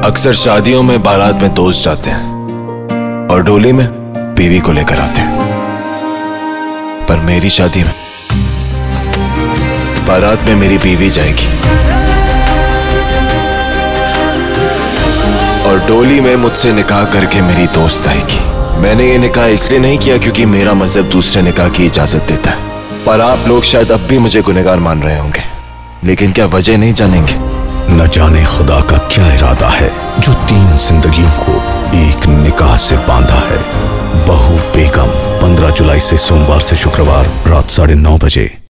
अक्सर शादियों में बारात में दोस्त जाते हैं और डोली में बीवी को लेकर आते हैं, पर मेरी शादी में बारात में मेरी बीवी जाएगी और डोली में मुझसे निकाह करके मेरी दोस्त आएगी। मैंने ये निकाह इसलिए नहीं किया क्योंकि मेरा मजहब दूसरे निकाह की इजाजत देता है, पर आप लोग शायद अब भी मुझे गुनहगार मान रहे होंगे, लेकिन क्या वजह नहीं जानेंगे? न जाने खुदा का क्या इरादा है जो 3 जिंदगियों को एक निकाह से बांधा है। बहू बेगम 15 जुलाई से सोमवार से शुक्रवार रात 9:30 बजे।